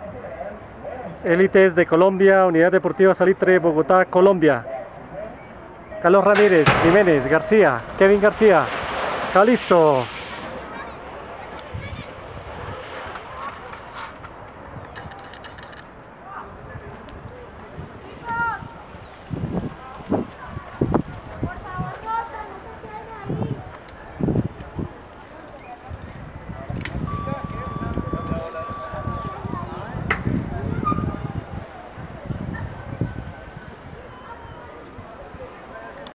Élites de Colombia, Unidad Deportiva Salitre, Bogotá, Colombia. Carlos Ramírez, Jiménez, García, Kevin García, Calisto.